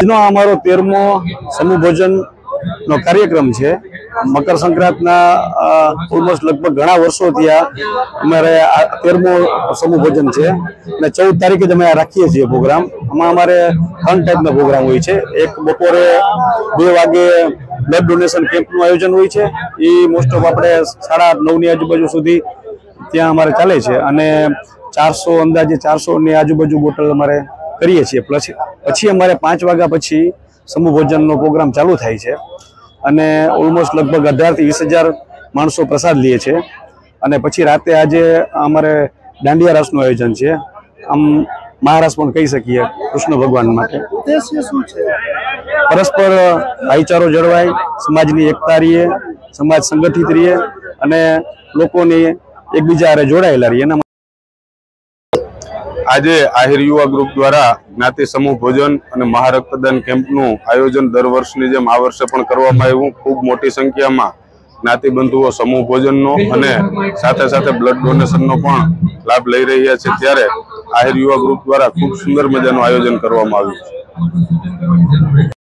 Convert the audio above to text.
આજનો અમારો 13મો સમૂહ ભોજન નો કાર્યક્રમ છે। મકર સંક્રાંતના ઓલમોસ્ટ લગભગ ઘણા વર્ષોથી અમારે 13મો સમૂહ ભોજન છે અને 14 તારીખે જ અમે રાખીએ છીએ પ્રોગ્રામ। આમાં અમારે 3 ટાઈપના પ્રોગ્રામ હોય છે। એક બપોરે 2 વાગે બ્લડ ડોનેશન કેમ્પનું આયોજન હોય છે। એ મોસ્ટ ઓફ આપણે 8:30-9 ની આજુબાજુ સુધી ત્યાં અમારે ચાલે છે અને 400 અંદાજે 400 ની આજુબાજુ બોટલ અમારે કરીએ છીએ। પછી અમારે 5 વાગ્યા પછી સમૂહ ભોજનનો પ્રોગ્રામ ચાલુ થાય છે અને ઓલમોસ્ટ લગભગ 18,000 થી 20,000 માણસો પ્રસાદ લે છે અને પછી રાતે આજે અમારે દાંડિયા રાસનું આયોજન છે। આમ મહારાસ પણ કહી શકીએ કૃષ્ણ ભગવાન માટે। ઉદ્દેશ્ય શું છે? પરસ્પર ભાઈચારો જળવાય, સમાજની એકતા રહે, સમાજ સંગઠિત રહે અને લોકોની એકબીજા હારે જોડાયેલા રહે। એના આજે આહિર યુવા ગ્રુપ દ્વારા જ્ઞાતિ સમૂહ ભોજન અને મહારક્તદાન કેમ્પનું આયોજન દર વર્ષની જેમ આ વર્ષે પણ કરવામાં આવ્યું। ખૂબ મોટી સંખ્યામાં જ્ઞાતિ બંધુઓ સમૂહ ભોજનનો અને સાથે સાથે બ્લડ ડોનેશનનો પણ લાભ લઈ રહ્યા છે। ત્યારે આહિર યુવા ગ્રુપ દ્વારા ખૂબ સુંદર મજાનું આયોજન કરવામાં આવ્યું છે।